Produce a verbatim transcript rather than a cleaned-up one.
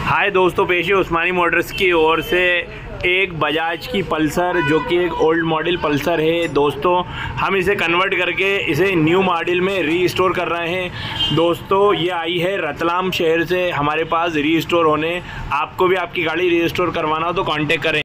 हाय दोस्तों, पेश है उस्मानी मोटर्स की ओर से एक बजाज की पल्सर, जो कि एक ओल्ड मॉडल पल्सर है दोस्तों। हम इसे कन्वर्ट करके इसे न्यू मॉडल में रीस्टोर कर रहे हैं दोस्तों। ये आई है रतलाम शहर से हमारे पास रीस्टोर होने। आपको भी आपकी गाड़ी रीस्टोर करवाना हो तो कांटेक्ट करें।